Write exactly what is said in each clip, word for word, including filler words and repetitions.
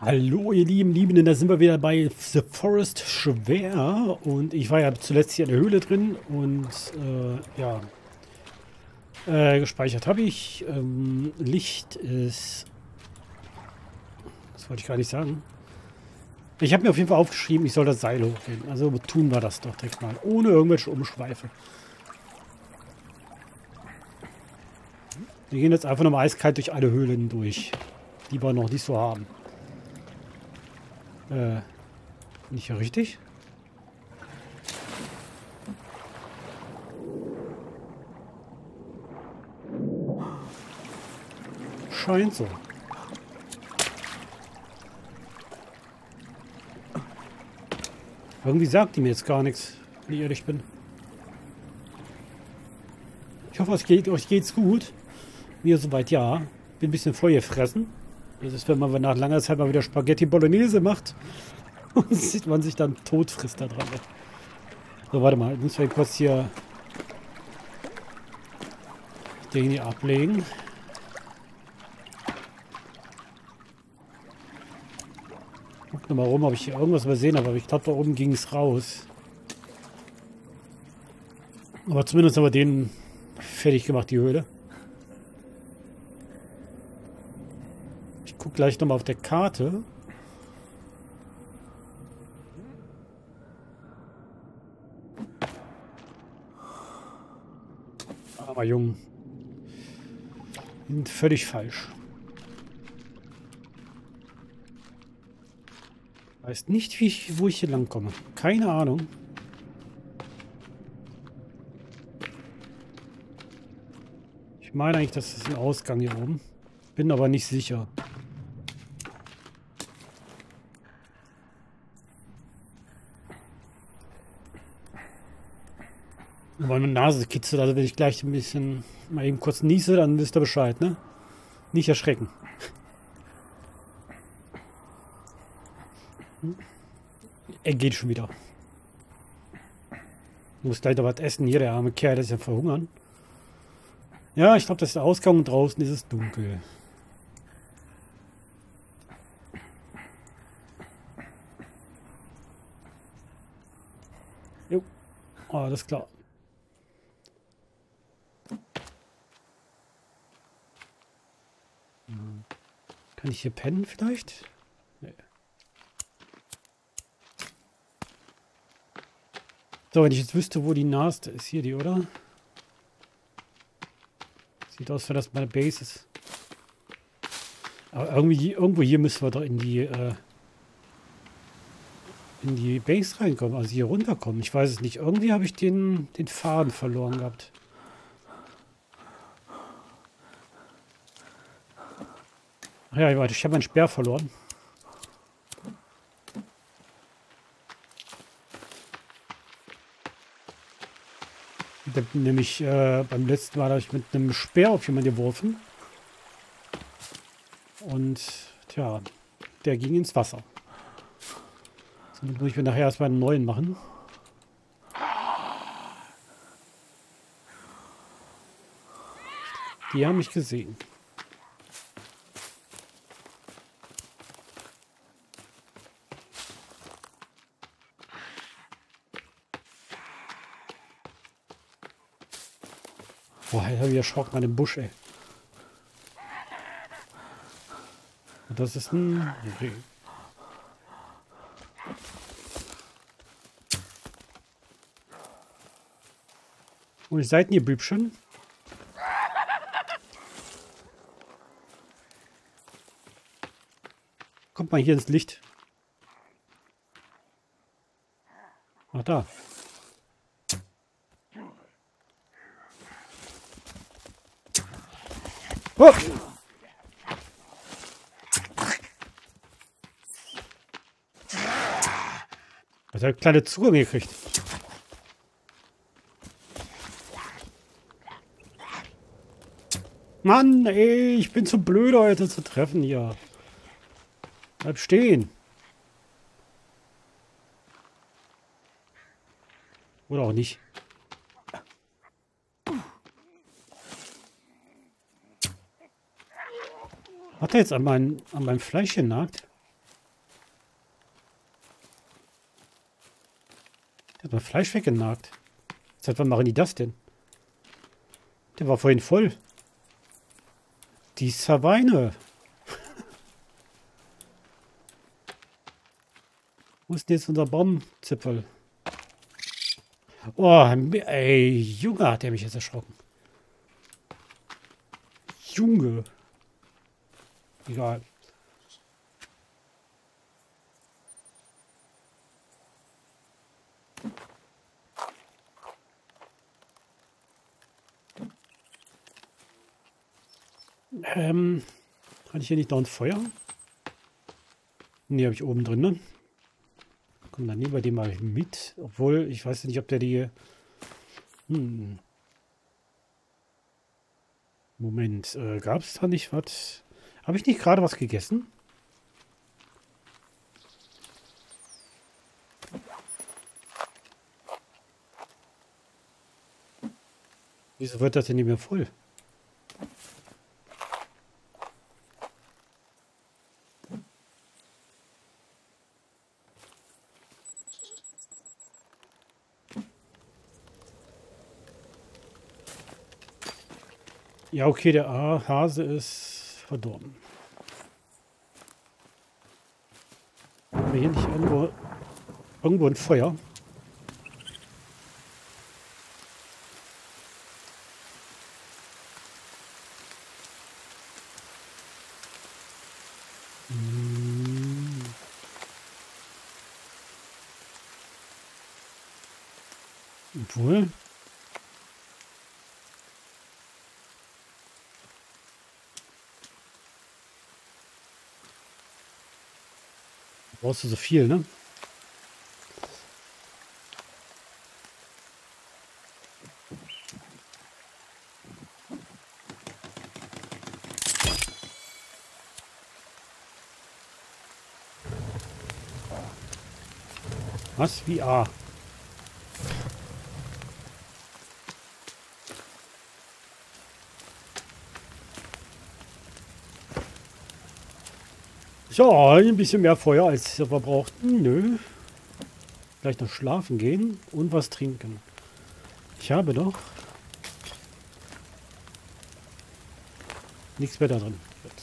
Hallo ihr lieben Liebenden, da sind wir wieder bei The Forest schwer und ich war ja zuletzt hier in der Höhle drin und äh, ja, äh, gespeichert habe ich. Ähm, Licht ist, das wollte ich gar nicht sagen. Ich habe mir auf jeden Fall aufgeschrieben, ich soll das Seil hochgehen. Also tun wir das doch direkt mal, ohne irgendwelche Umschweife. Wir gehen jetzt einfach nochmal eiskalt durch alle Höhlen durch, die wir noch nicht so haben. Äh, nicht richtig? Scheint so. Irgendwie sagt die mir jetzt gar nichts, wenn ich ehrlich bin. Ich hoffe, es geht, euch geht's gut. Mir soweit ja. Bin ein bisschen voll gefressen. Das ist, wenn man nach langer Zeit mal wieder Spaghetti Bolognese macht. Und sieht man sich dann tot frisst da dran. So, warte mal. Jetzt müssen wir kurz hier den hier ablegen. Guck nochmal rum, ob ich hier irgendwas übersehen habe. Aber ich glaube, da oben ging es raus. Aber zumindest haben wir den fertig gemacht, die Höhle. Ich gucke gleich nochmal auf der Karte. Aber Jung. Sind völlig falsch. Weiß nicht, wie ich, wo ich hier lang komme. Keine Ahnung. Ich meine eigentlich, das ist ein Ausgang hier oben. Bin aber nicht sicher. Meine Nase kitzelt, also wenn ich gleich ein bisschen mal eben kurz niese, dann wisst ihr Bescheid, ne? Nicht erschrecken. Er geht schon wieder. Muss gleich noch was essen. Hier, der arme Kerl, der ist ja verhungern. Ja, ich glaube, das ist der Ausgang und draußen ist es dunkel. Jo, alles klar. Kann ich hier pennen vielleicht? Nee. So, wenn ich jetzt wüsste, wo die Nase ist. Hier die, oder? Sieht aus, als das meine Base ist. Aber irgendwie, irgendwo hier müssen wir doch in die, äh, in die Base reinkommen. Also hier runterkommen. Ich weiß es nicht. Irgendwie habe ich den, den Faden verloren gehabt. Ach ja, warte, ich habe meinen Speer verloren. Nämlich äh, beim letzten Mal habe ich mit einem Speer auf jemanden geworfen. Und tja, der ging ins Wasser. So, muss ich mir nachher erstmal einen neuen machen. Die haben mich gesehen. Boah, ich habe hier erschrocken an dem Busch, ey. Und das ist ein Reh. Und ihr seid ihr Bübchen? Kommt mal hier ins Licht. Ach, da. Oh! Was hat eine kleine Zugang gekriegt? Mann, ey, ich bin zu blöd, heute zu treffen hier. Bleib stehen. Oder auch nicht. Hat er jetzt an, mein, an meinem Fleisch genagt? mein Fleisch weggenagt. Seit wann machen die das denn? Der war vorhin voll. Die Schweine. Wo ist denn jetzt unser Baumzipfel? Oh, ey, Junge, hat der mich jetzt erschrocken. Junge. Egal. Ähm, kann ich hier nicht noch ein Feuer? Ne, habe ich oben drin, ne? Komm, dann nehmen wir den mal mit. Obwohl, ich weiß nicht, ob der die... Hm. Moment, äh, gab es da nicht was? Habe ich nicht gerade was gegessen? Wieso wird das denn nicht mehr voll? Ja, okay, der A Hase ist verdorben. Haben wir hier nicht irgendwo, irgendwo ein Feuer? Hm. Obwohl... Brauchst du so viel, ne? Was? Wie A? Ja, ein bisschen mehr Feuer als wir brauchten. Nö. Vielleicht noch schlafen gehen und was trinken. Ich habe doch nichts mehr da drin.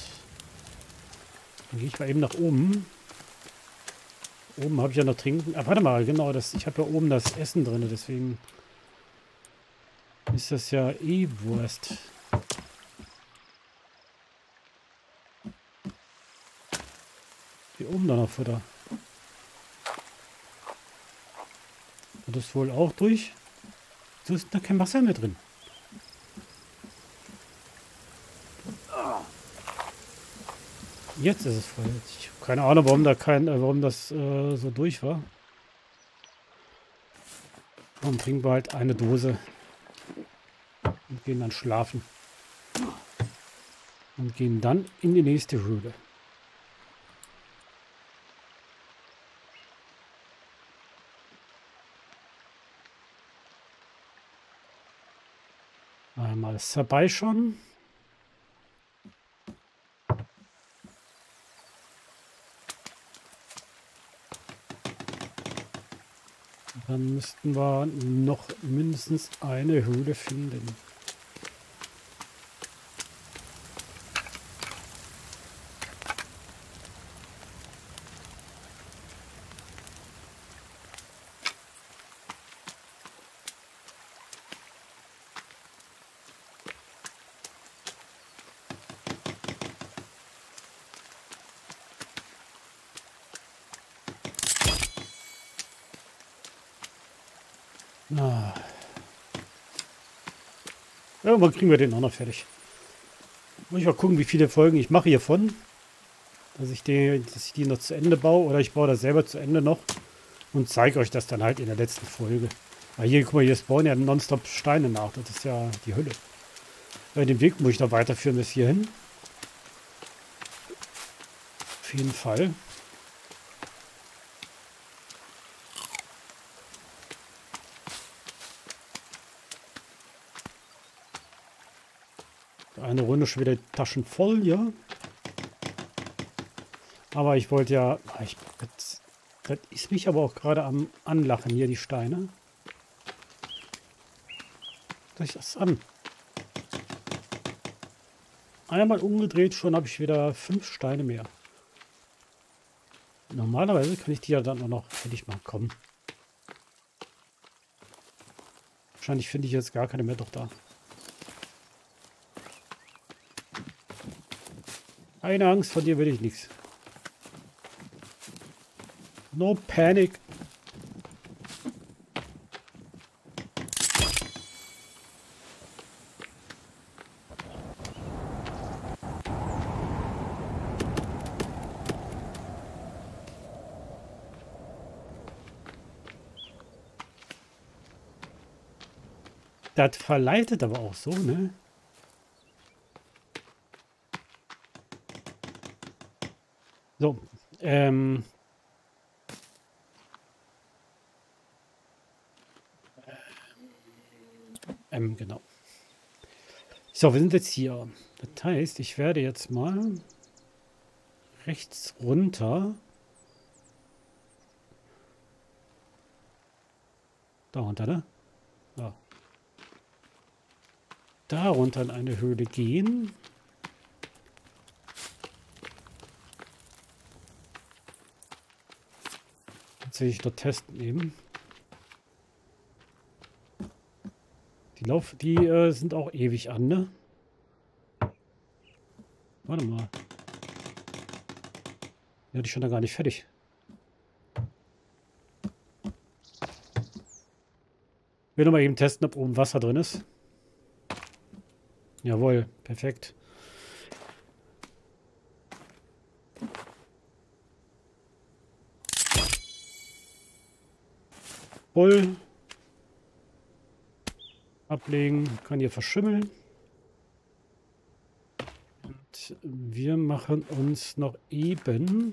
Dann gehe ich mal eben nach oben. Oben habe ich ja noch trinken. Ah, warte mal, genau, das, ich habe ja oben das Essen drin, deswegen ist das ja eh Wurst. Hier oben dann noch Futter. Und das wohl auch durch. So ist da kein Wasser mehr drin. Jetzt ist es voll. Ich habe keine Ahnung, warum da kein, äh, warum das äh, so durch war. Dann trinken wir halt eine Dose und gehen dann schlafen. Und gehen dann in die nächste Höhle. Einmal ist dabei schon. Dann müssten wir noch mindestens eine Höhle finden. Ah. Irgendwann kriegen wir den auch noch fertig. Muss ich mal gucken, wie viele Folgen ich mache hiervon. Dass ich, die, dass ich die noch zu Ende baue. Oder ich baue das selber zu Ende noch. Und zeige euch das dann halt in der letzten Folge. Weil hier, guck mal, hier spawnen ja nonstop Steine nach. Das ist ja die Hölle. Bei dem Weg muss ich noch weiterführen bis hierhin. Auf jeden Fall. Eine Runde schon wieder die Taschen voll, ja. Aber ich wollte ja... Ich, das, das ist mich aber auch gerade am Anlachen hier, die Steine. Guckt euch das an. Einmal umgedreht, schon habe ich wieder fünf Steine mehr. Normalerweise kann ich die ja dann auch noch fertig machen. Komm. Wahrscheinlich finde ich jetzt gar keine mehr, doch da. Keine Angst, von dir will ich nichts. No panic. Das verleitet aber auch so, ne? So, ähm. Ähm, genau. So, wir sind jetzt hier. Das heißt, ich werde jetzt mal rechts runter. Da runter, ne? Ja. Da runter in eine Höhle gehen. Jetzt will ich dort testen eben. Die Lauf, die äh, sind auch ewig an, ne? Warte mal. Ja, die schon da gar nicht fertig. Ich will noch mal eben testen, ob oben Wasser drin ist. Jawohl, perfekt. Voll. Ablegen, kann hier verschimmeln. Und wir machen uns noch eben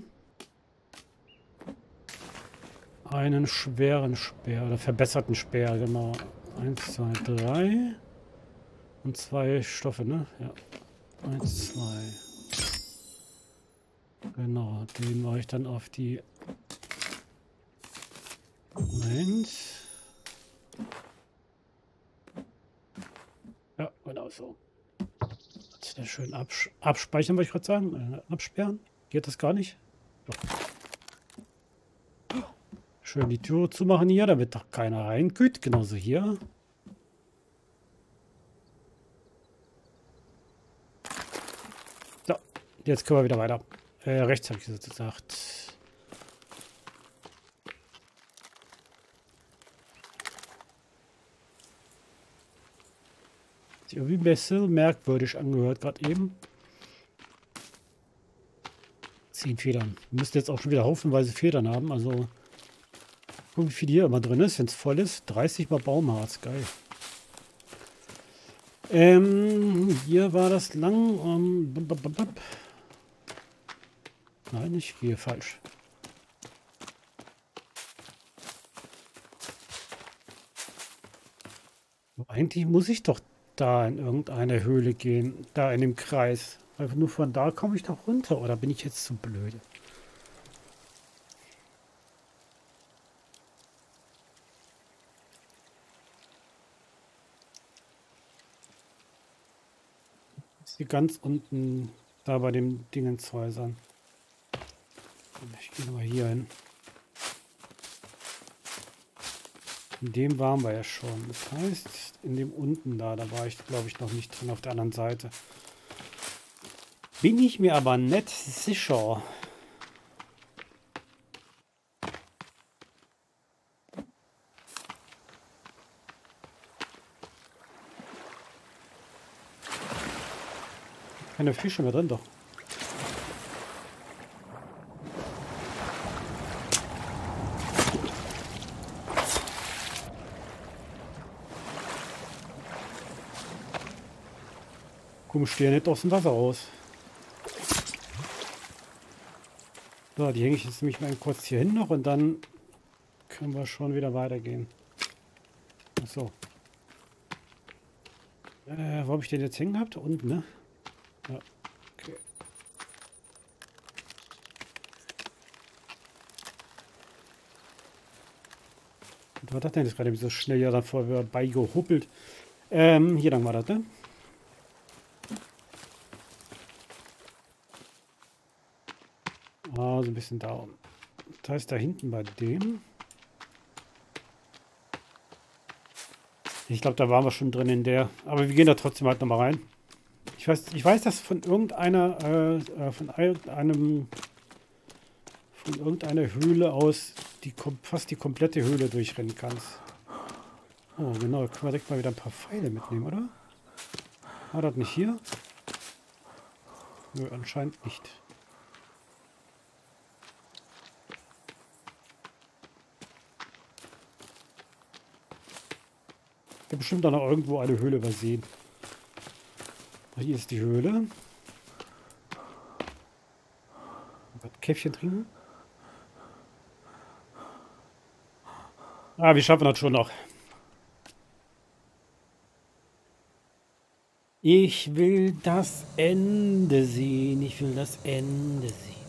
einen schweren Speer oder verbesserten Speer, genau. Eins, zwei, drei. Und zwei Stoffe, ne? Ja. Eins, zwei. Genau, den mache ich dann auf die Eins. Ja, genau so. Sehr schön abs abspeichern, wollte ich gerade sagen. Äh, absperren. Geht das gar nicht? Doch. Schön die Tür zumachen hier, damit doch keiner reinküht. Genauso hier. So, jetzt können wir wieder weiter. Äh, rechts habe ich gesagt. Ist irgendwie ein bisschen merkwürdig angehört gerade eben. Zehn Federn. Wir müssen jetzt auch schon wieder haufenweise Federn haben. Also, gucken, wie viel hier immer drin ist, wenn es voll ist. dreißig mal Baumharz. Geil. Ähm, hier war das lang. Um, bub, bub, bub. Nein, ich gehe falsch. Eigentlich muss ich doch da in irgendeine Höhle gehen. Da in dem Kreis. Einfach nur von da komme ich doch runter. Oder bin ich jetzt zu blöde? Ist hier ganz unten da bei dem Dingenshäusern. Ich gehe mal hier hin. In dem waren wir ja schon. Das heißt, in dem unten da, da war ich, glaube ich, noch nicht drin auf der anderen Seite. Bin ich mir aber nicht sicher. Keine Fische mehr drin, doch. Komm, stehe nicht aus dem Wasser raus. So, die hänge ich jetzt nämlich mal kurz hier hin noch und dann können wir schon wieder weitergehen. Achso. Äh, wo habe ich den jetzt hängen gehabt? Unten, ne? Ja, okay. Und was hat denn jetzt gerade so schnell ja davor vorbei gehuppelt? Ähm, hier lang war das, ne? Ah, so ein bisschen da. Das heißt, da hinten bei dem. Ich glaube, da waren wir schon drin in der. Aber wir gehen da trotzdem halt nochmal rein. Ich weiß, ich weiß, dass von irgendeiner, äh, von irgendeinem, von irgendeiner Höhle aus die fast die komplette Höhle durchrennen kannst. Oh, genau, da können wir direkt mal wieder ein paar Pfeile mitnehmen, oder? War das nicht hier? Nö, anscheinend nicht. Ich habe bestimmt auch noch irgendwo eine Höhle übersehen. Hier ist die Höhle. Was, Käffchen trinken? Ah, wir schaffen das schon noch. Ich will das Ende sehen. Ich will das Ende sehen.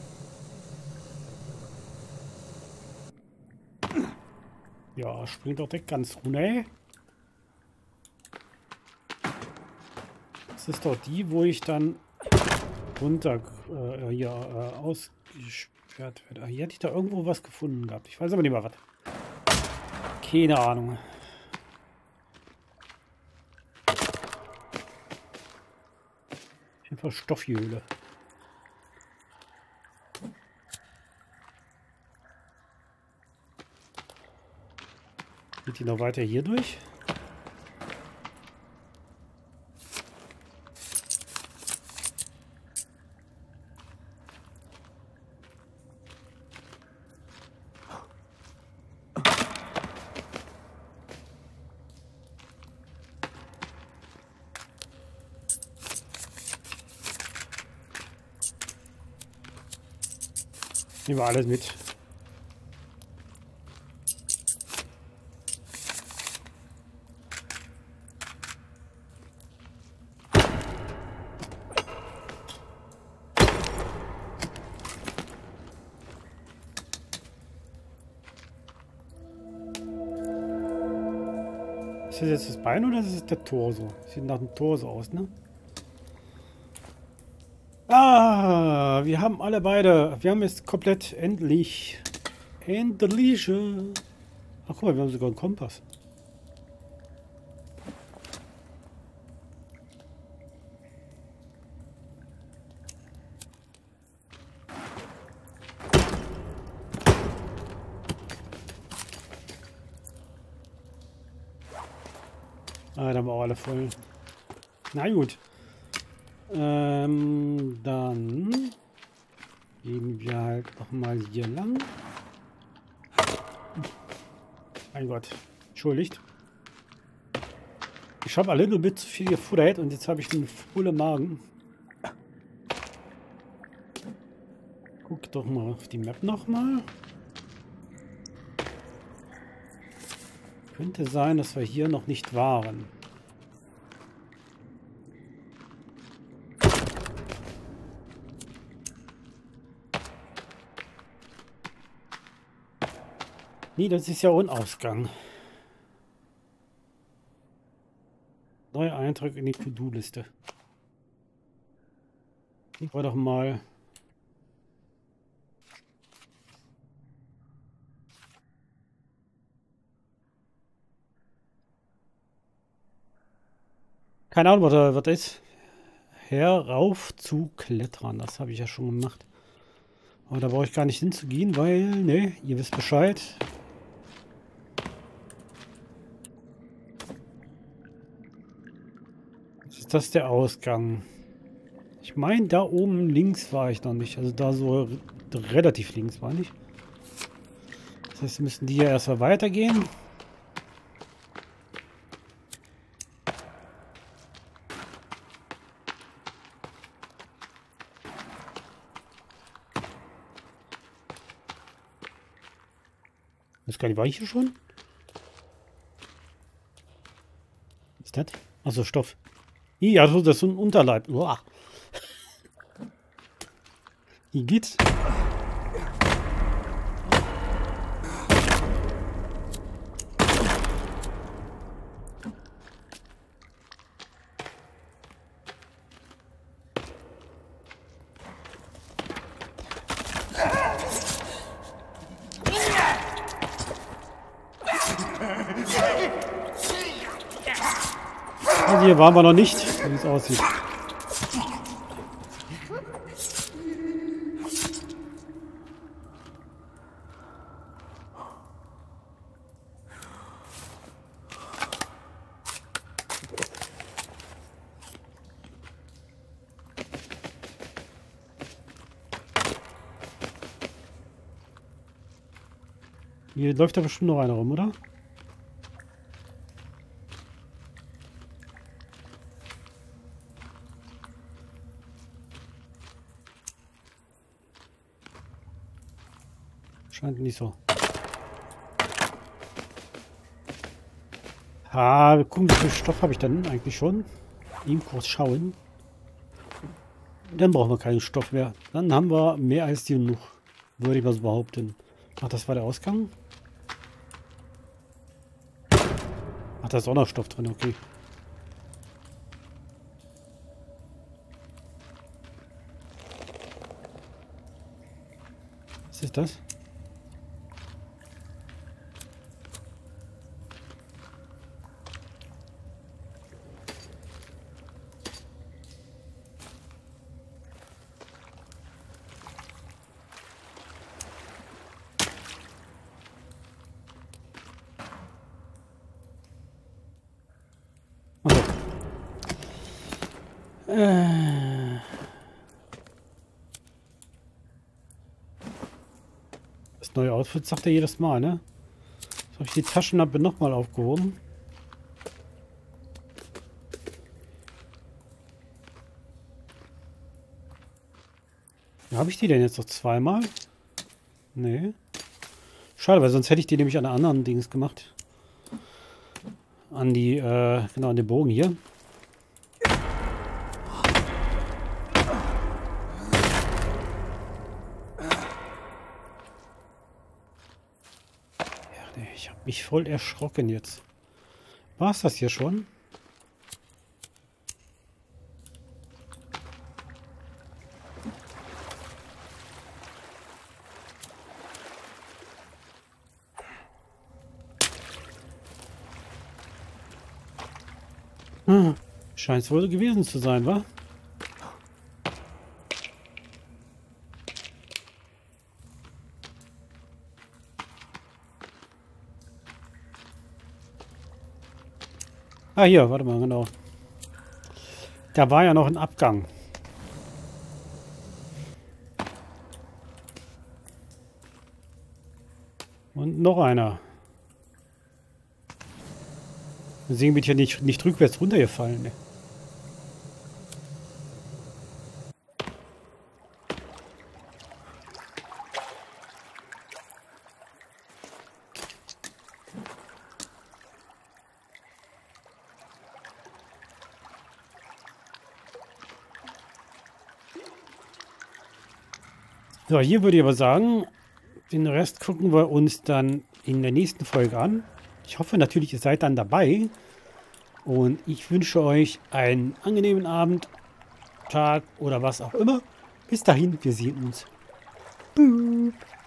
Ja, springt doch direkt ganz runter. Das ist doch die, wo ich dann runter äh, hier äh, ausgesperrt werde. Ah, hier hätte ich da irgendwo was gefunden gehabt. Ich weiß aber nicht mehr was. Keine Ahnung. Auf jeden Fall Stoffhöhle. Geht die noch weiter hier durch? Nehmen wir alles mit. Ist das jetzt das Bein oder ist es der Torso? Sieht nach dem Torso aus, ne? Ah, wir haben alle beide. Wir haben es komplett endlich. Endlich. Ach guck mal, wir haben sogar einen Kompass. Ah, da haben wir auch alle voll. Na gut. Ähm, dann gehen wir halt noch mal hier lang. Mein Gott, entschuldigt. Ich habe alle nur mit zu viel gefuttert und jetzt habe ich einen vollen Magen. Guck doch mal auf die Map noch mal. Könnte sein, dass wir hier noch nicht waren. Nee, das ist ja Unausgang. Neuer Eintrag in die To-Do-Liste. Ich war doch mal... Keine Ahnung, was da was ist. Herauf zu klettern. Das habe ich ja schon gemacht. Aber da brauche ich gar nicht hinzugehen, weil, ne, ihr wisst Bescheid. Jetzt ist das der Ausgang. Ich meine, da oben links war ich noch nicht. Also da so relativ links war ich. Das heißt, wir müssen die ja erstmal weitergehen. Das gar nicht, war ich hier schon? Was ist das? Achso, Stoff. Ja, das ist so ein Unterleib. Uah. Hier geht's. hier waren wir noch nicht, wie es aussieht. Hier läuft da bestimmt noch einer rum, oder? Scheint nicht so. Ah, wir gucken, wie viel Stoff habe ich dann eigentlich schon. Ihm kurz schauen. Dann brauchen wir keinen Stoff mehr. Dann haben wir mehr als genug. Würde ich mal so behaupten. Ach, das war der Ausgang? Ach, da ist auch noch Stoff drin, okay. Was ist das? Äh. Das neue Outfit sagt er jedes Mal, ne? Jetzt habe ich die Taschenlampe nochmal aufgehoben. Ja, habe ich die denn jetzt noch zweimal? Nee. Schade, weil sonst hätte ich die nämlich an einer anderen Dings gemacht. An die, äh, genau, an den Bogen hier. Ich habe mich voll erschrocken jetzt. War es das hier schon? Hm, scheint es wohl gewesen zu sein, wa? Ah, hier, warte mal, genau. Da war ja noch ein Abgang. Und noch einer. Deswegen bin ich ja nicht, nicht rückwärts runtergefallen. Ne? So, hier würde ich aber sagen, den Rest gucken wir uns dann in der nächsten Folge an. Ich hoffe natürlich, ihr seid dann dabei. Und ich wünsche euch einen angenehmen Abend, Tag oder was auch immer. Bis dahin, wir sehen uns. Boop.